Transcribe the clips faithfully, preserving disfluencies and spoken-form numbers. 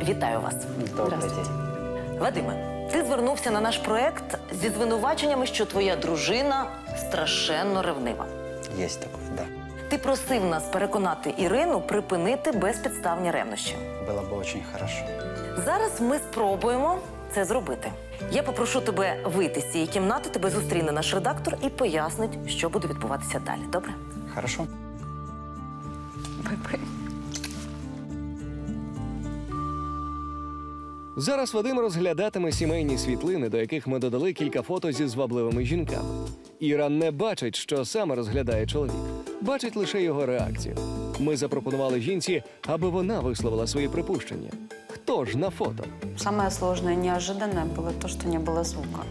Вітаю вас. Добрий день. Вадиме, ти звернувся на наш проект зі звинуваченнями, що твоя дружина страшенно ревнива. Є таке, да. Ти просив нас переконати Ірину припинити безпідставні ревнощі. Було б дуже хорошо. Зараз ми спробуємо це зробити. Я попрошу тебе вийти з цієї кімнати, тебе зустріне наш редактор і пояснить, що буде відбуватися далі. Добре? Хорошо. Бай-бай. Зараз Вадим розглядатиме сімейні світлини, до яких ми додали кілька фото зі звабливими жінками. Іра не бачить, що саме розглядає чоловік. Бачить лише його реакцію. Ми запропонували жінці, аби вона висловила свої припущення. Хто ж на фото? Самое сложное и неожиданное было то, что не было звука.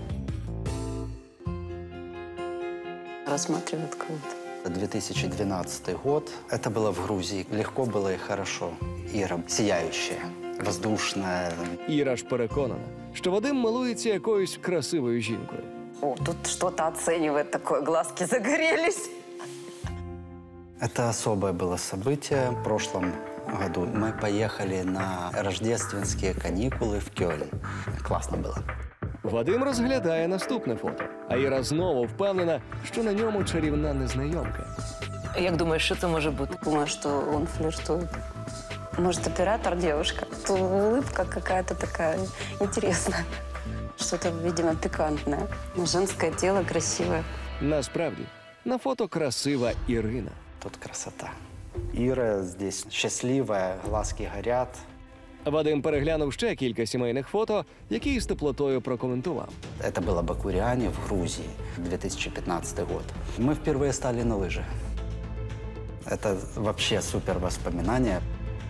Рассматривают кого-то. две тысячи двенадцатый год. Это было в Грузии. Легко было и хорошо. Ира сияющая, воздушная. Іра ж переконана, що Вадим милується якоюсь красивою жінкою. О, тут что-то оценивает такое, глазки загорелись. Это особое было событие. В прошлом году мы поехали на рождественские каникулы в Кёльн. Классно было. Вадим розглядає наступне фото, а Іра знову впевнена, що на ньому чарівна незнайомка. Як думаєш, що це може бути? Думаю, что он флиртует. Может, оператор девушка? Тут улыбка какая-то такая интересная. Что-то, видимо, пикантное. Женское тело красивое. Насправді, на фото красива Ірина. Тут красота. Ира здесь счастливая, глазки горят. Вадим переглянув ще кілька сімейних фото, які з теплотою прокоментував. Это было Бакуряне в Грузии, две тысячи пятнадцатый год. Мы впервые стали на лыжи. Это вообще супер воспоминания.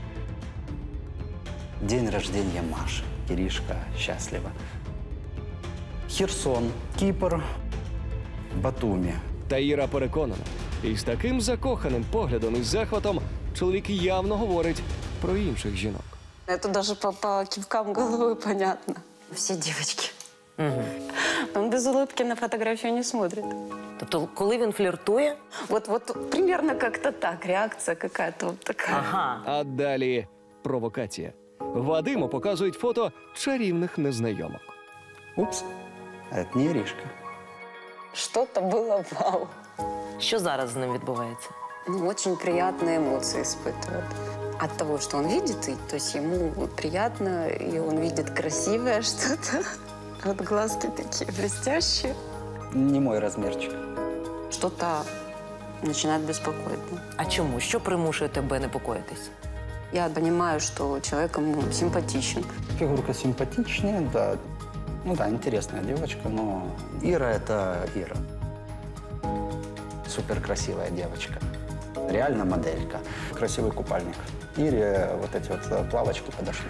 День рождения Маши. Иришка счастлива. Херсон, Кипр, Батумі. Та Іра переконана, із таким закоханим поглядом і захватом чоловік явно говорить про інших жінок. Это даже по, по кивкам головы понятно. Все девочки. Угу. Он без улыбки на фотографию не смотрит. Тобто, коли він фліртує, Вот, вот примерно как-то так, реакция какая-то вот такая. ага, А далі провокація. Вадиму показують фото чарівних незнайомок. Упс, это не Иришка. Что-то было вау. що зараз з ним відбувається? Ну, очень приятные эмоции испытывает. От того, что он видит, и, то есть ему приятно, и он видит красивое что-то. Вот глазки такие блестящие. Не мой размерчик. Что-то начинает беспокоить. да. А чому? Що примушує тебе непокоїтись? Я понимаю, что человек ему симпатичен. Фигурка симпатичнее, да. Ну да, интересная девочка, но Ира — это Ира. Супер красивая девочка. Реально моделька. Красивый купальник. Ире вот эти вот плавочки подошли.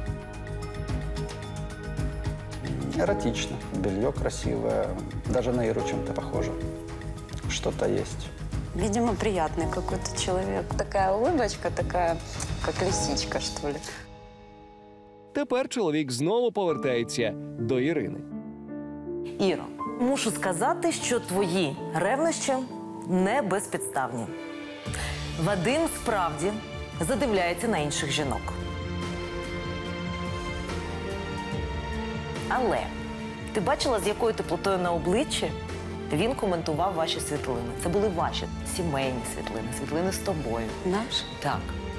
Эротично. Белье красивое. Даже на Иру чем-то похоже. Что-то есть. Видимо, приятный какой-то человек. Такая улыбочка, такая, как лисичка, что ли. Тепер чоловік знову повертається до Ірини. Іро, мушу сказати, що твої ревнощі не безпідставні. Вадим справді задивляється на інших жінок. Але ти бачила, з якою теплотою на обличчі він коментував ваші світлини? Це були ваші сімейні світлини, світлини з тобою. Наш? Так.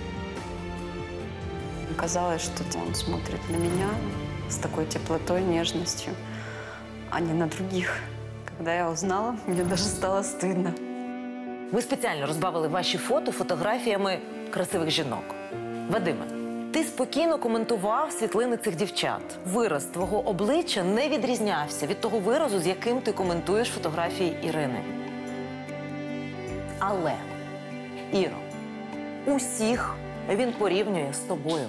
Казалось, что он смотрит на меня с такой теплотой, нежностью, а не на других. Когда я узнала, мне даже стало стыдно. Ми спеціально розбавили ваші фото фотографіями красивих жінок. Вадиме, ти спокійно коментував світлини цих дівчат. Вираз твого обличчя не відрізнявся від того виразу, з яким ти коментуєш фотографії Ірини. Але, Іро, усіх він порівнює з тобою.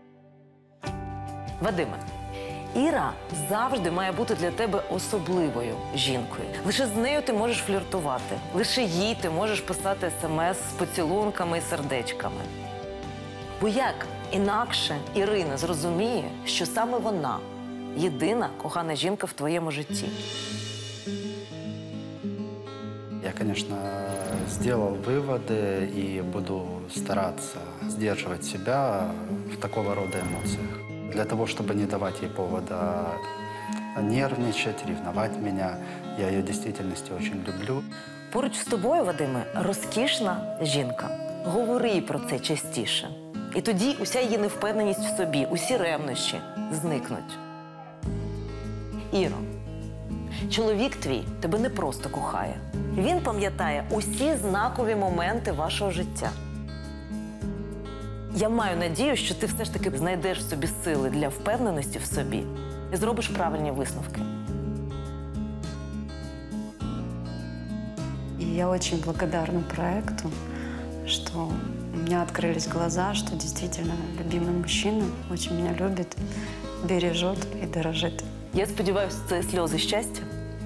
Вадиме, Іра завжди має бути для тебе особливою жінкою. Лише з нею ти можеш фліртувати. Лише їй ти можеш писати смс з поцілунками і сердечками. Бо як інакше Ірина зрозуміє, що саме вона – єдина кохана жінка в твоєму житті? Я, конечно, сделал выводы и буду стараться сдерживать себя в такого рода эмоциях. Для того, чтобы не давать ей повода нервничать, ревновать меня, я ее в действительности очень люблю. Поруч з тобою, Вадиме, розкішна жінка. Говори їй про це частіше. І тоді уся її невпевненість в собі, усі ревнощі зникнуть. Іро, чоловік твій тебе не просто кохає. Він пам'ятає усі знакові моменти вашого життя. Я маю надію, що ти все ж таки знайдеш в собі сили для впевненості в собі і зробиш правильні висновки. И я очень благодарна проекту, что у меня открылись глаза, что действительно любимый мужчина очень меня любит, бережет и дорожит. Я сподіваюся, це сльози щастя.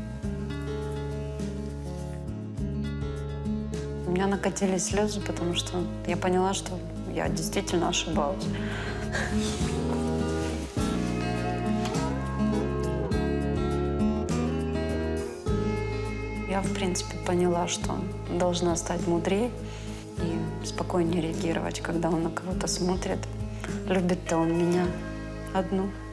У меня накатились слезы, потому что я поняла, что я действительно ошибалась. Я, в принципе, поняла, что должна стать мудрее и спокойнее реагировать, когда он на кого-то смотрит. Любит-то он меня одну.